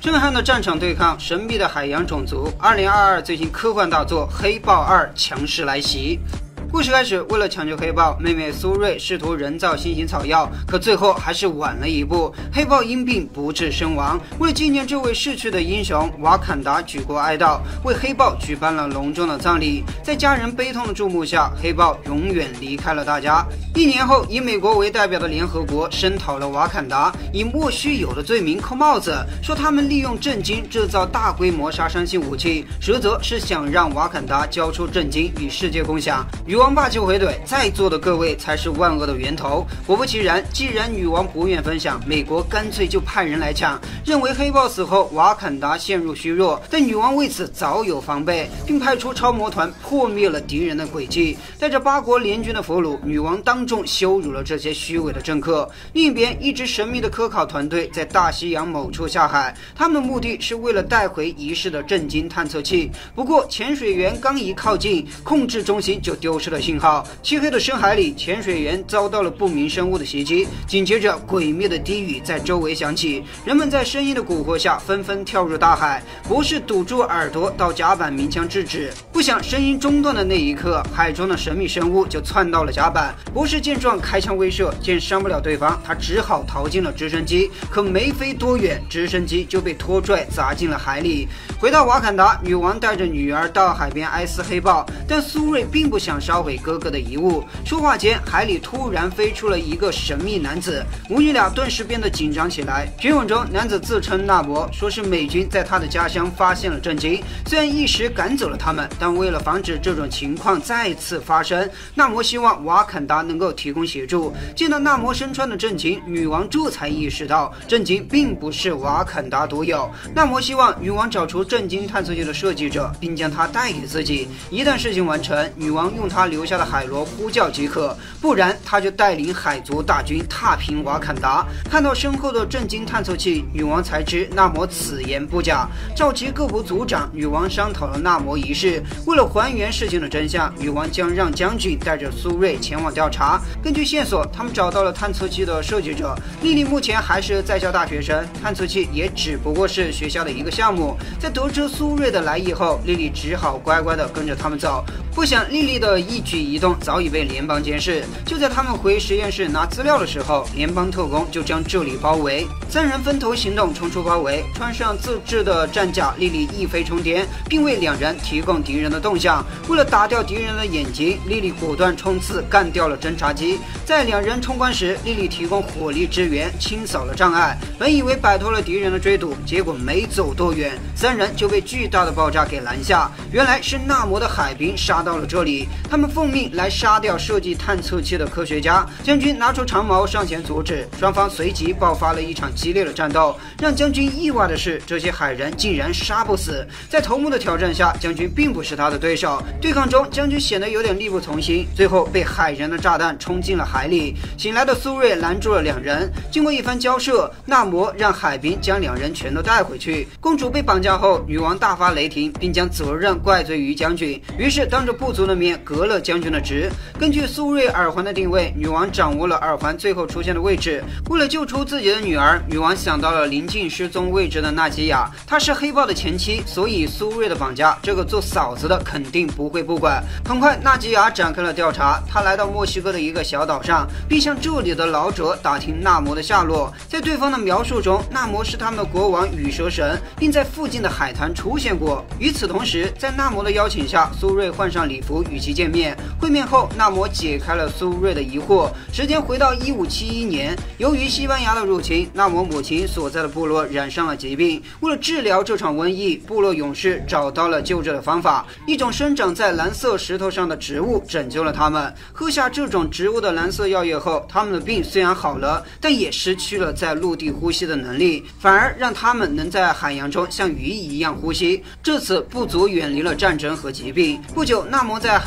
震撼的战场对抗，神秘的海洋种族。2022最新科幻大作《黑豹2》强势来袭。故事开始，为了抢救黑豹，妹妹苏瑞试图人造新型草药，可最后还是晚了一步，黑豹因病不治身亡。为了纪念这位逝去的英雄，瓦坎达举国哀悼，为黑豹举办了隆重的葬礼。在家人悲痛的注目下，黑豹永远离开了大家。1年后，以美国为代表的联合国声讨了瓦坎达，以莫须有的罪名扣帽子，说他们利用震惊制造大规模杀伤性武器，实则是想让瓦坎达交出震惊与世界共享。女王霸气回怼，在座的各位才是万恶的源头。果不其然，既然女王不愿分享，美国干脆就派人来抢。认为黑豹死后瓦坎达陷入虚弱，但女王为此早有防备，并派出超模团破灭了敌人的诡计。带着8国联军的俘虏，女王当众羞辱了这些虚伪的政客。另一边，一支神秘的科考团队在大西洋某处下海，他们的目的是为了带回遗失的震惊探测器。不过，潜水员刚一靠近，控制中心就丢失了信号。漆黑的深海里，潜水员遭到了不明生物的袭击，紧接着诡秘的低语在周围响起，人们在声音的蛊惑下纷纷跳入大海。博士堵住耳朵，到甲板鸣枪制止。不想声音中断的那一刻，海中的神秘生物就窜到了甲板。博士见状开枪威慑，见伤不了对方，他只好逃进了直升机。可没飞多远，直升机就被拖拽砸进了海里。回到瓦坎达，女王带着女儿到海边哀思黑豹，但苏瑞并不想烧毁哥哥的遗物。说话间，海里突然飞出了一个神秘男子，母女俩顿时变得紧张起来。询问中，男子自称纳摩，说是美军在他的家乡发现了震惊，虽然一时赶走了他们，但为了防止这种情况再次发生，纳摩希望瓦坎达能够提供协助。见到纳摩身穿的震惊，女王这才意识到震惊并不是瓦坎达独有。纳摩希望女王找出震惊探测器的设计者，并将它带给自己。一旦事情完成，女王用她留下的海螺呼叫即可，不然她就带领海族大军踏平瓦坎达。看到身后的震惊探测器，女王才知纳摩此言不假。召集各部族长，女王商讨了纳摩一事。为了还原事情的真相，女王将让将军带着苏瑞前往调查。根据线索，他们找到了探测器的设计者莉莉，目前还是在校大学生，探测器也只不过是学校的一个项目。在得知苏瑞的来意后，莉莉只好乖乖地跟着他们走。不想莉莉的一举一动早已被联邦监视。就在他们回实验室拿资料的时候，联邦特工就将这里包围。3人分头行动，冲出包围，穿上自制的战甲，莉莉一飞冲天，并为2人提供敌人的动向。为了打掉敌人的眼睛，莉莉果断冲刺，干掉了侦察机。在2人冲关时，莉莉提供火力支援，清扫了障碍。本以为摆脱了敌人的追堵，结果没走多远，3人就被巨大的爆炸给拦下。原来是纳摩的海兵杀到了这里，他们奉命来杀掉设计探测器的科学家。将军拿出长矛上前阻止，双方随即爆发了一场激烈的战斗。让将军意外的是，这些海人竟然杀不死。在头目的挑战下，将军并不是他的对手。对抗中，将军显得有点力不从心，最后被海人的炸弹冲进了海里。醒来的苏瑞拦住了2人，经过一番交涉，纳摩让海兵将2人全都带回去。公主被绑架后，女王大发雷霆，并将责任怪罪于将军，于是当着部族的面革了将军的职。根据苏瑞耳环的定位，女王掌握了耳环最后出现的位置。为了救出自己的女儿，女王想到了临近失踪位置的纳吉亚，她是黑豹的前妻，所以苏瑞的绑架，这个做嫂子的肯定不会不管。很快，纳吉亚展开了调查，她来到墨西哥的一个小岛上，并向这里的老者打听纳摩的下落。在对方的描述中，纳摩是他们的国王羽蛇神，并在附近的海滩出现过。与此同时，在纳摩的邀请下，苏瑞换上礼服与其见面。会面后，纳摩解开了苏瑞的疑惑。时间回到1571年，由于西班牙的入侵，纳摩母亲所在的部落染上了疾病。为了治疗这场瘟疫，部落勇士找到了救治的方法，一种生长在蓝色石头上的植物拯救了他们。喝下这种植物的蓝色药液后，他们的病虽然好了，但也失去了在陆地呼吸的能力，反而让他们能在海洋中像鱼一样呼吸。这次部族远离了战争和疾病。不久，纳摩在海中诞生。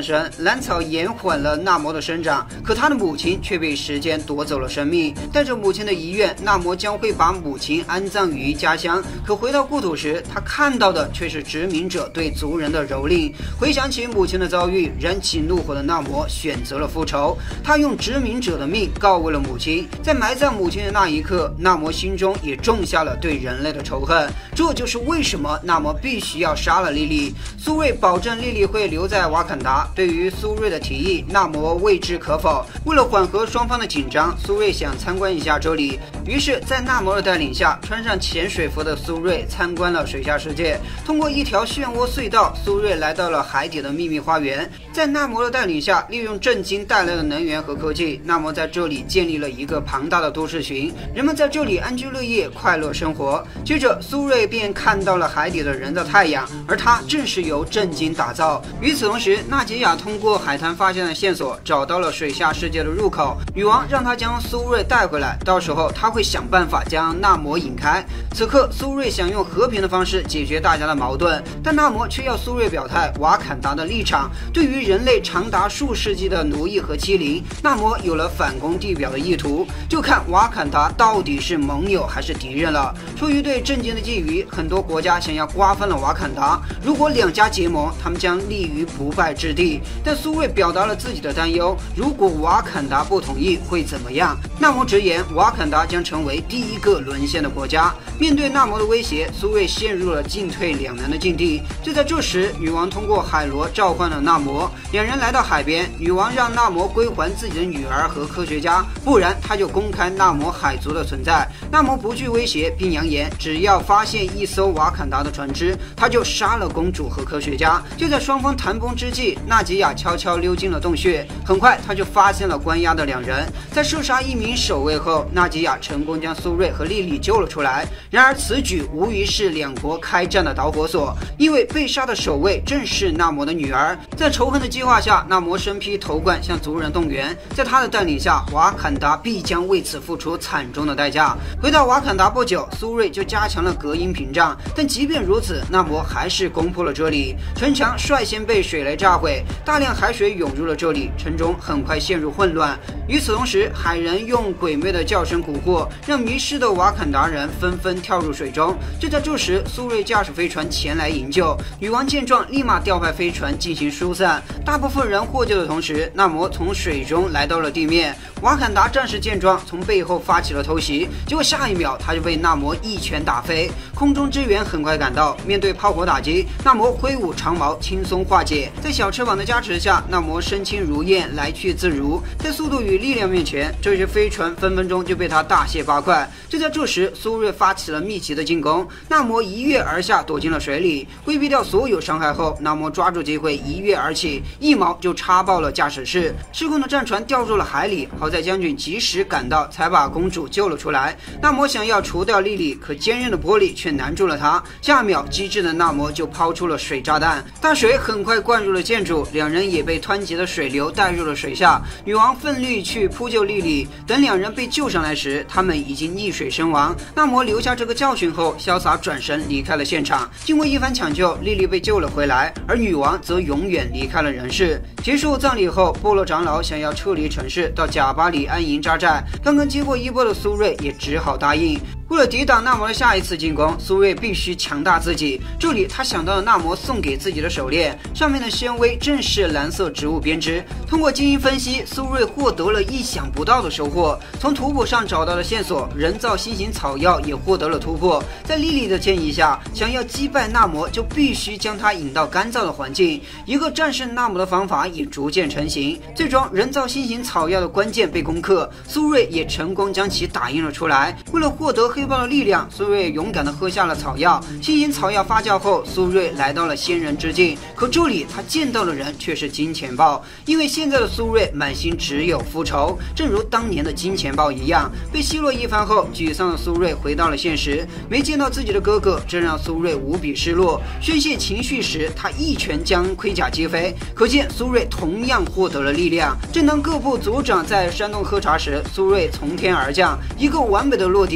生，兰草延缓了纳摩的生长，可他的母亲却被时间夺走了生命。带着母亲的遗愿，纳摩将会把母亲安葬于家乡。可回到故土时，他看到的却是殖民者对族人的蹂躏。回想起母亲的遭遇，燃起怒火的纳摩选择了复仇。他用殖民者的命告慰了母亲。在埋葬母亲的那一刻，纳摩心中也种下了对人类的仇恨。这就是为什么纳摩必须要杀了莉莉。苏瑞保证莉莉会留在瓦坎达。对于苏瑞的提议，纳摩未置可否。为了缓和双方的紧张，苏瑞想参观一下这里。于是，在纳摩的带领下，穿上潜水服的苏瑞参观了水下世界。通过一条漩涡隧道，苏瑞来到了海底的秘密花园。在纳摩的带领下，利用震惊带来的能源和科技，纳摩在这里建立了一个庞大的都市群，人们在这里安居乐业，快乐生活。接着，苏瑞便看到了海底的人造太阳，而它正是由震惊打造。与此同时，纳吉亚通过海滩发现的线索，找到了水下世界的入口。女王让他将苏瑞带回来，到时候他会想办法将纳摩引开。此刻，苏瑞想用和平的方式解决大家的矛盾，但纳摩却要苏瑞表态瓦坎达的立场。对于人类长达数世纪的奴役和欺凌，纳摩有了反攻地表的意图，就看瓦坎达到底是盟友还是敌人了。出于对政经的觊觎，很多国家想要瓜分了瓦坎达。如果两家结盟，他们将立于不败之地。但苏瑞表达了自己的担忧，如果瓦坎达不同意会怎么样？纳摩直言，瓦坎达将成为第一个沦陷的国家。面对纳摩的威胁，苏瑞陷入了进退两难的境地。就在这时，女王通过海螺召唤了纳摩，两人来到海边，女王让纳摩归还自己的女儿和科学家，不然他就公开纳摩海族的存在。纳摩不惧威胁，并扬言只要发现一艘瓦坎达的船只，他就杀了公主和科学家。就在双方谈崩之际，纳吉亚悄悄溜进了洞穴，很快他就发现了关押的两人。在射杀一名守卫后，纳吉亚成功将苏瑞和莉莉救了出来。然而此举无疑是两国开战的导火索，因为被杀的守卫正是纳摩的女儿。在仇恨的激化下，纳摩身披头冠向族人动员，在他的带领下，瓦坎达必将为此付出惨重的代价。回到瓦坎达不久，苏瑞就加强了隔音屏障，但即便如此，纳摩还是攻破了这里。城墙率先被水雷炸毁，大量海水涌入了这里，城中很快陷入混乱。与此同时，海人用鬼魅的叫声蛊惑，让迷失的瓦坎达人纷纷跳入水中。就在这时，苏瑞驾驶飞船前来营救，女王见状立马调派飞船进行疏散。大部分人获救的同时，纳摩从水中来到了地面。瓦坎达战士见状，从背后发起了偷袭，结果下一秒他就被纳摩一拳打飞。空中支援很快赶到，面对炮火打击，纳摩挥舞长矛轻松化解。在小翅膀的加持下，纳摩身轻如燕，来去自如。在速度与力量面前，这些飞船分分钟就被他大卸八块。就在这时，苏瑞发起了密集的进攻，纳摩一跃而下，躲进了水里。规避掉所有伤害后，纳摩抓住机会一跃而起，一矛就插爆了驾驶室。失控的战船掉入了海里，好在将军及时赶到，才把公主救了出来。纳摩想要除掉莉莉，可坚韧的玻璃却难住了他。下秒，机智的纳摩就抛出了水炸弹，大水很快灌入了建筑，两人也被湍急的水流带入了水下。女王奋力去扑救莉莉，等两人被救上来时，他们已经溺水身亡。纳摩留下这个教训后，潇洒转身离开了现场。经过一番抢救，莉莉被救了回来，而女王则永远离开了人世。结束葬礼后，部落长老想要撤离城市，到贾巴里安营扎寨。刚刚接过衣钵的苏瑞也只好答应。为了抵挡纳摩的下一次进攻，苏瑞必须强大自己。这里他想到了纳摩送给自己的手链，上面的纤维正是蓝色植物编织。通过基因分析，苏瑞获得了意想不到的收获。从图谱上找到的线索，人造新型草药也获得了突破。在莉莉的建议下，想要击败纳摩，就必须将他引到干燥的环境。一个战胜纳摩的方法也逐渐成型。最终，人造新型草药的关键被攻克，苏瑞也成功将其打印了出来。为了获得黑豹的力量，苏瑞勇敢地喝下了草药。新型草药发酵后，苏瑞来到了仙人之境，可这里他见到的人却是金钱豹。因为现在的苏瑞满心只有复仇，正如当年的金钱豹一样。被奚落一番后，沮丧的苏瑞回到了现实，没见到自己的哥哥，这让苏瑞无比失落。宣泄情绪时，他一拳将盔甲击飞，可见苏瑞同样获得了力量。正当各部族长在山洞喝茶时，苏瑞从天而降，一个完美的落地惊呆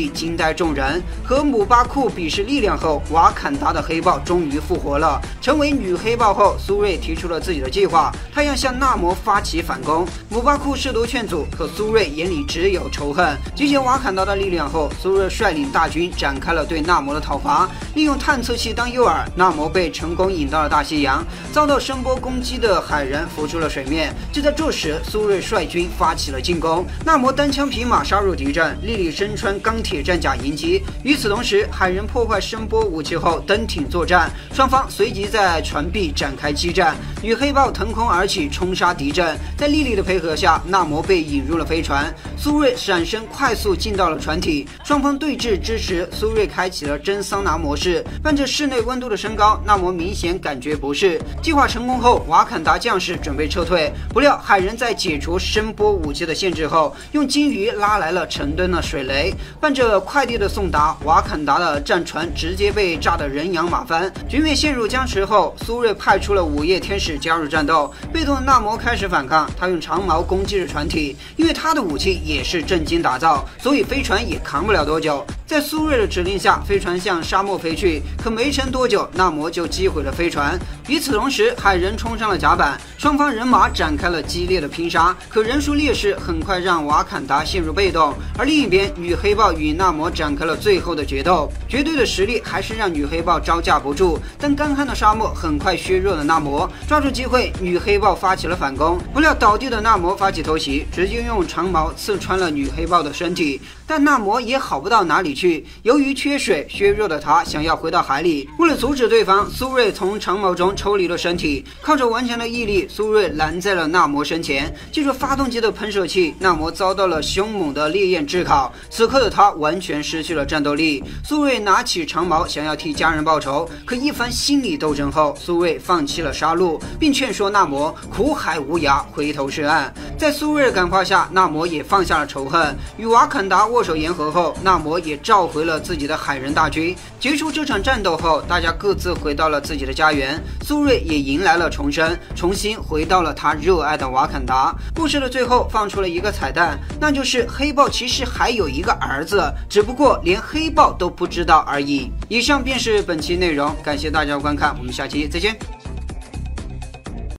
开众人。和姆巴库比试力量后，瓦坎达的黑豹终于复活了。成为女黑豹后，苏瑞提出了自己的计划，他要向纳摩发起反攻。姆巴库试图劝阻，可苏瑞眼里只有仇恨。集结瓦坎达的力量后，苏瑞率领大军展开了对纳摩的讨伐。利用探测器当诱饵，纳摩被成功引到了大西洋，遭到声波攻击的海人浮出了水面。就在这时，苏瑞率军发起了进攻，纳摩单枪匹马杀入敌阵，莉莉身穿钢铁战甲迎击。与此同时，海人破坏声波武器后登艇作战，双方随即在船壁展开激战。女黑豹腾空而起，冲杀敌阵。在莉莉的配合下，纳摩被引入了飞船，苏瑞闪身快速进到了船体。双方对峙之时，苏瑞开启了真桑拿模式，伴着室内温度的升高，纳摩明显感觉不适。计划成功后，瓦坎达将士准备撤退，不料海人在解除声波武器的限制后，用鲸鱼拉来了成吨的水雷。伴着快递的送达，瓦坎达的战船直接被炸得人仰马翻。局面陷入僵持后，苏瑞派出了午夜天使加入战斗。被动的纳摩开始反抗，他用长矛攻击着船体，因为他的武器也是正经打造，所以飞船也扛不了多久。在苏瑞的指令下，飞船向沙漠飞去，可没撑多久，纳摩就击毁了飞船。与此同时，海人冲上了甲板，双方人马展开了激烈的拼杀，可人数劣势很快让瓦坎达陷入被动。而另一边，女黑豹与纳摩展开了最后的决斗，绝对的实力还是让女黑豹招架不住，但干旱的沙漠很快削弱了纳摩。抓住机会，女黑豹发起了反攻，不料倒地的纳摩发起偷袭，直接用长矛刺穿了女黑豹的身体。但纳摩也好不到哪里去，由于缺水，削弱的他想要回到海里。为了阻止对方，苏瑞从长矛中抽离了身体，靠着顽强的毅力，苏瑞拦在了纳摩身前。借助发动机的喷射器，纳摩遭到了凶猛的烈焰炙烤，此刻的他完全失去了战斗力。苏瑞拿起长矛想要替家人报仇，可一番心理斗争后，苏瑞放弃了杀戮，并劝说纳摩苦海无涯，回头是岸。在苏瑞的感化下，纳摩也放下了仇恨，与瓦坎达握手言和后，纳摩也召回了自己的海人大军。结束这场战斗后，大家各自回到了自己的家园，苏瑞也迎来了重生，重新回到了他热爱的瓦坎达。故事的最后放出了一个彩蛋，那就是黑豹其实还有一个儿子，只不过连黑豹都不知道而已。以上便是本期内容，感谢大家的观看，我们下期再见。